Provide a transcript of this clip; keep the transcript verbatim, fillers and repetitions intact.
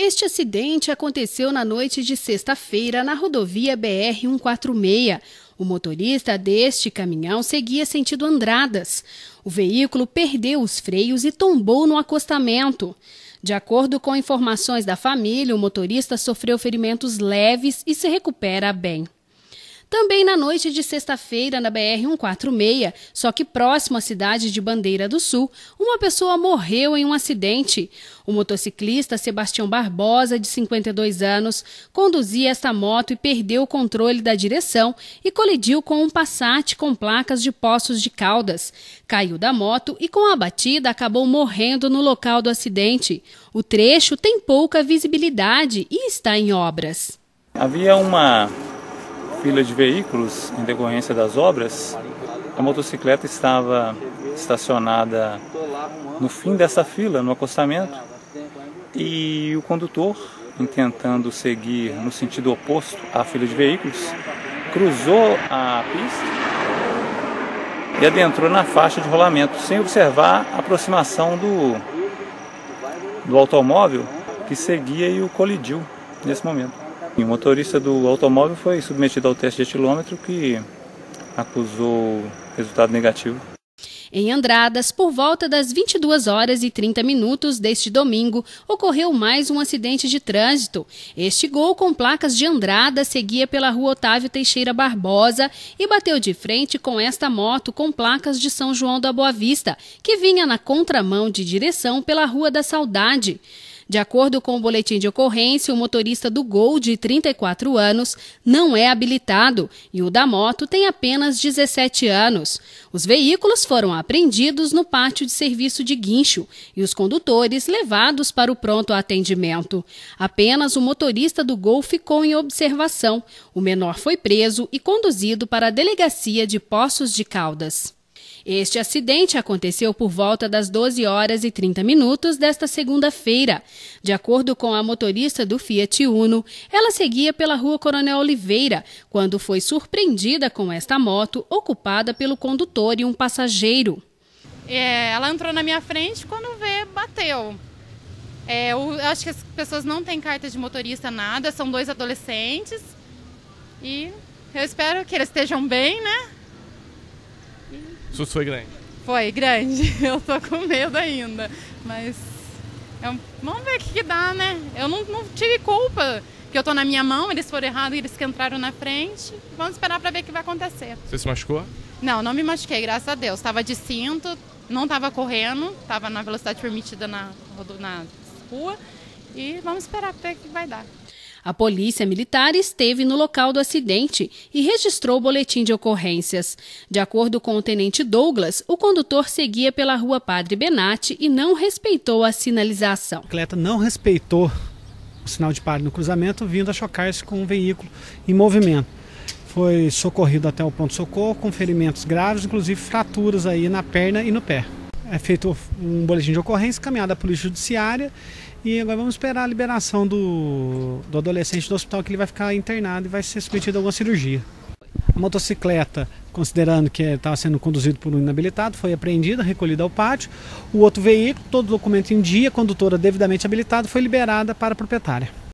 Este acidente aconteceu na noite de sexta-feira na rodovia B R cento e quarenta e seis. O motorista deste caminhão seguia sentido Andradas. O veículo perdeu os freios e tombou no acostamento. De acordo com informações da família, o motorista sofreu ferimentos leves e se recupera bem. Também na noite de sexta-feira, na B R cento e quarenta e seis, só que próximo à cidade de Bandeira do Sul, uma pessoa morreu em um acidente. O motociclista Sebastião Barbosa, de cinquenta e dois anos, conduzia esta moto e perdeu o controle da direção e colidiu com um Passat com placas de Poços de Caldas. Caiu da moto e com a batida acabou morrendo no local do acidente. O trecho tem pouca visibilidade e está em obras. Havia uma fila de veículos em decorrência das obras. A motocicleta estava estacionada no fim dessa fila, no acostamento, e o condutor, tentando seguir no sentido oposto à fila de veículos, cruzou a pista e adentrou na faixa de rolamento, sem observar a aproximação do, do automóvel que seguia e o colidiu nesse momento. O motorista do automóvel foi submetido ao teste de etilômetro, que acusou resultado negativo. Em Andradas, por volta das vinte e duas horas e trinta minutos deste domingo, ocorreu mais um acidente de trânsito. Este Gol com placas de Andradas seguia pela rua Otávio Teixeira Barbosa e bateu de frente com esta moto com placas de São João da Boa Vista, que vinha na contramão de direção pela Rua da Saudade. De acordo com o boletim de ocorrência, o motorista do Gol, de trinta e quatro anos, não é habilitado e o da moto tem apenas dezessete anos. Os veículos foram apreendidos no pátio de serviço de guincho e os condutores levados para o pronto atendimento. Apenas o motorista do Gol ficou em observação. O menor foi preso e conduzido para a delegacia de Poços de Caldas. Este acidente aconteceu por volta das doze horas e trinta minutos desta segunda-feira. De acordo com a motorista do Fiat Uno, ela seguia pela rua Coronel Oliveira, quando foi surpreendida com esta moto ocupada pelo condutor e um passageiro. É, ela entrou na minha frente, quando vê, bateu. É, eu acho que as pessoas não têm carta de motorista, nada, são dois adolescentes. E eu espero que eles estejam bem, né? O susto foi grande? Foi grande, eu tô com medo ainda, mas é um... vamos ver o que, que dá, né? Eu não, não tive culpa, que eu tô na minha mão, eles foram errados, eles que entraram na frente. Vamos esperar para ver o que vai acontecer. Você se machucou? Não, não me machuquei, graças a Deus. Tava de cinto, não tava correndo, tava na velocidade permitida na, na rua e vamos esperar para ver o que vai dar. A polícia militar esteve no local do acidente e registrou o boletim de ocorrências. De acordo com o tenente Douglas, o condutor seguia pela rua Padre Benatti e não respeitou a sinalização. O atleta não respeitou o sinal de pare no cruzamento, vindo a chocar-se com um veículo em movimento. Foi socorrido até o pronto-socorro com ferimentos graves, inclusive fraturas aí na perna e no pé. É feito um boletim de ocorrência, caminhada à Polícia Judiciária, e agora vamos esperar a liberação do, do adolescente do hospital, que ele vai ficar internado e vai ser submetido a alguma cirurgia. A motocicleta, considerando que estava sendo conduzido por um inabilitado, foi apreendida, recolhida ao pátio. O outro veículo, todo documento em dia, condutora devidamente habilitada, foi liberada para a proprietária.